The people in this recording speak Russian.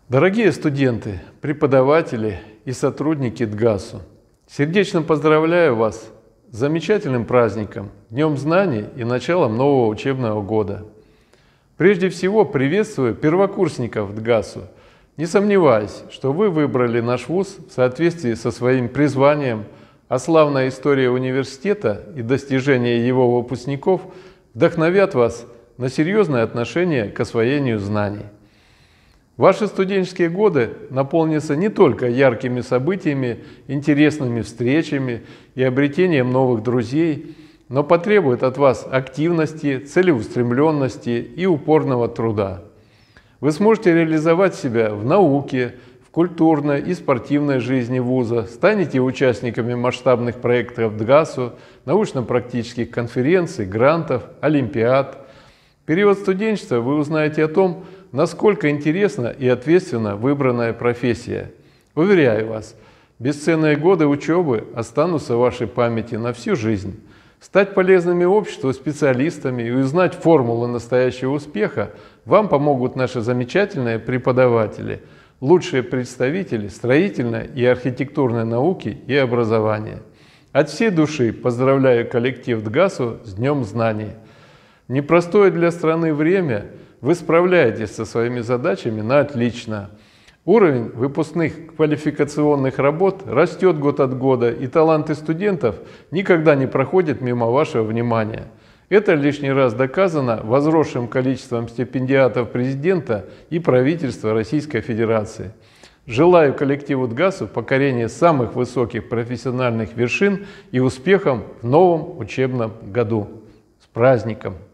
Дорогие студенты, преподаватели и сотрудники ДГАСу, сердечно поздравляю вас с замечательным праздником, Днем Знаний и началом нового учебного года. Прежде всего приветствую первокурсников ДГАСу, не сомневаясь, что вы выбрали наш вуз в соответствии со своим призванием, а славная история университета и достижения его выпускников вдохновят вас на серьезное отношение к освоению знаний. Ваши студенческие годы наполнятся не только яркими событиями, интересными встречами и обретением новых друзей, но потребуют от вас активности, целеустремленности и упорного труда. Вы сможете реализовать себя в науке, в культурной и спортивной жизни вуза, станете участниками масштабных проектов ДГАСу, научно-практических конференций, грантов, олимпиад. В период студенчества вы узнаете о том, насколько интересна и ответственна выбранная профессия. Уверяю вас, бесценные годы учебы останутся в вашей памяти на всю жизнь. Стать полезными обществу специалистами и узнать формулы настоящего успеха вам помогут наши замечательные преподаватели, лучшие представители строительной и архитектурной науки и образования. От всей души поздравляю коллектив ДГАСу с Днем Знаний. Непростое для страны время вы справляетесь со своими задачами на отлично. Уровень выпускных квалификационных работ растет год от года, и таланты студентов никогда не проходят мимо вашего внимания. Это лишний раз доказано возросшим количеством стипендиатов президента и правительства Российской Федерации. Желаю коллективу ДГАСу покорения самых высоких профессиональных вершин и успехов в новом учебном году. С праздником!